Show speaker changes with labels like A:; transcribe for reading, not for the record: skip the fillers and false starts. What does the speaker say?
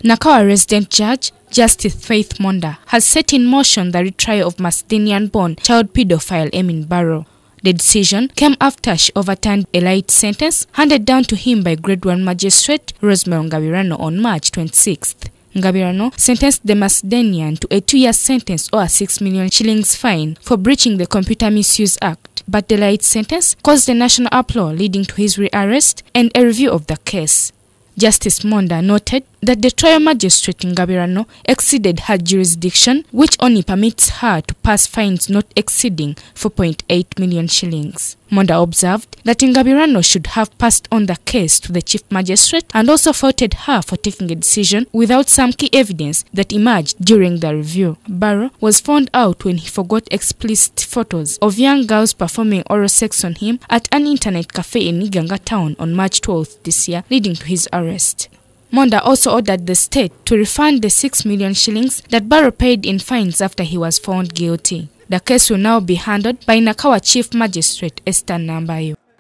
A: Nakawa resident judge Justice Faith Monda has set in motion the retrial of Macedonian-born child pedophile Emin Baro. The decision came after she overturned a light sentence handed down to him by Grade 1 Magistrate Rosemary Ngabirano on March 26th. Ngabirano sentenced the Macedonian to a 2-year sentence or a 6 million shillings fine for breaching the Computer Misuse Act, but the light sentence caused a national uproar leading to his rearrest and a review of the case. Justice Monda noted that the trial magistrate Ngabirano exceeded her jurisdiction, which only permits her to pass fines not exceeding 4.8 million shillings. Monda observed that Ngabirano should have passed on the case to the chief magistrate and also faulted her for taking a decision without some key evidence that emerged during the review. Baro was found out when he forgot explicit photos of young girls performing oral sex on him at an internet cafe in Iganga town on March 12th this year, leading to his arrest. Monda also ordered the state to refund the 6 million shillings that Baro paid in fines after he was found guilty. The case will now be handled by Nakawa Chief Magistrate Esther Nambayo.